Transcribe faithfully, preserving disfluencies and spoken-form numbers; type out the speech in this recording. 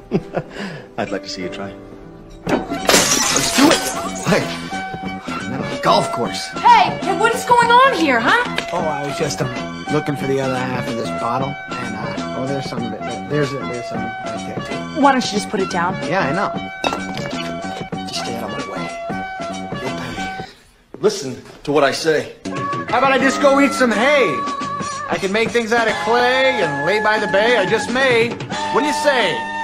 I'd like to see you try. Let's do it. Hey, I'm at a golf course. Hey, hey, what is going on here, huh? Oh, I was just um, looking for the other half of this bottle, and uh, oh, there's some of it. There's it. There's some right there too. Why don't you just put it down? Yeah, I know. Just stay out of my way. You'll pay. Listen to what I say. How about I just go eat some hay? I can make things out of clay and lay by the bay. I just may. What do you say?